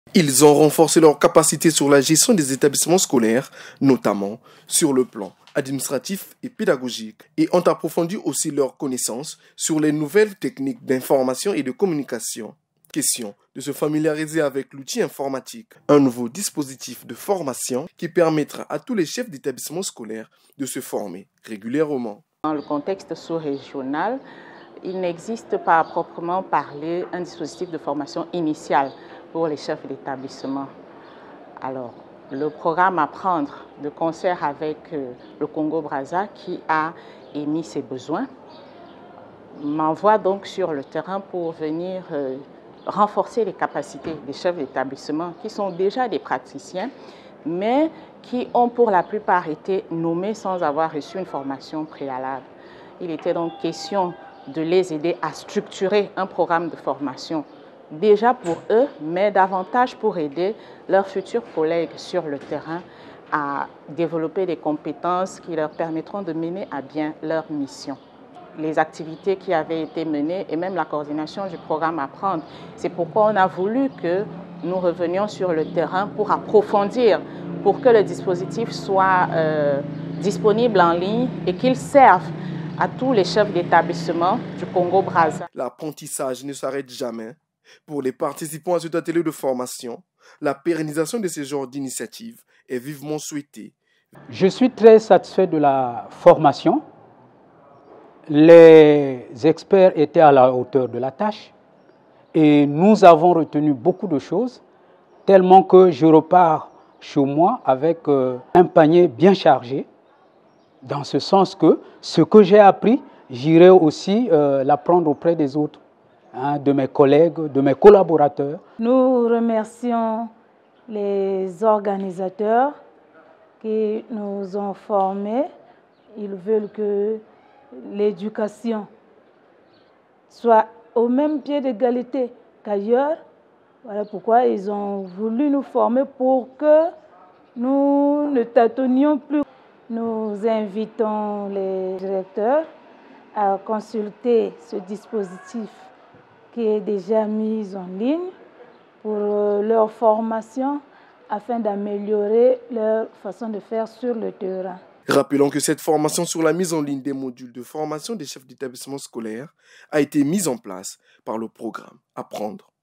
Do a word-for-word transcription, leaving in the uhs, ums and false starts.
Ils ont renforcé leurs capacités sur la gestion des établissements scolaires, notamment sur le plan administratif et pédagogique, et ont approfondi aussi leurs connaissances sur les nouvelles techniques d'information et de communication. Question de se familiariser avec l'outil informatique, un nouveau dispositif de formation qui permettra à tous les chefs d'établissement scolaire de se former régulièrement. Dans le contexte sous-régional, il n'existe pas à proprement parler un dispositif de formation initiale pour les chefs d'établissement. Alors, le programme Apprendre, de concert avec euh, le Congo-Brazza qui a émis ses besoins, m'envoie donc sur le terrain pour venir euh, renforcer les capacités des chefs d'établissement qui sont déjà des praticiens, mais qui ont pour la plupart été nommés sans avoir reçu une formation préalable. Il était donc question de les aider à structurer un programme de formation déjà pour eux, mais davantage pour aider leurs futurs collègues sur le terrain à développer des compétences qui leur permettront de mener à bien leur mission. Les activités qui avaient été menées et même la coordination du programme Apprendre, c'est pourquoi on a voulu que nous revenions sur le terrain pour approfondir, pour que le dispositif soit euh, disponible en ligne et qu'il serve à tous les chefs d'établissement du Congo-Brazza. L'apprentissage ne s'arrête jamais. Pour les participants à cet atelier de formation, la pérennisation de ce genre d'initiative est vivement souhaitée. Je suis très satisfait de la formation. Les experts étaient à la hauteur de la tâche et nous avons retenu beaucoup de choses, tellement que je repars chez moi avec un panier bien chargé, dans ce sens que ce que j'ai appris, j'irai aussi euh, l'apprendre auprès des autres, hein, de mes collègues, de mes collaborateurs. Nous remercions les organisateurs qui nous ont formés. Ils veulent que l'éducation soit au même pied d'égalité qu'ailleurs. Voilà pourquoi ils ont voulu nous former pour que nous ne tâtonnions plus. Nous invitons les directeurs à consulter ce dispositif qui est déjà mis en ligne pour leur formation afin d'améliorer leur façon de faire sur le terrain. Rappelons que cette formation sur la mise en ligne des modules de formation des chefs d'établissement scolaire a été mise en place par le programme Apprendre.